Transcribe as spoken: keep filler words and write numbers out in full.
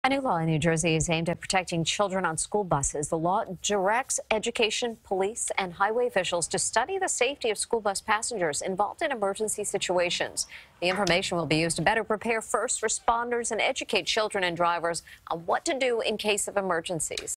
A new law in New Jersey is aimed at protecting children on school buses. The law directs education, police, and highway officials to study the safety of school bus passengers involved in emergency situations. The information will be used to better prepare first responders and educate children and drivers on what to do in case of emergencies.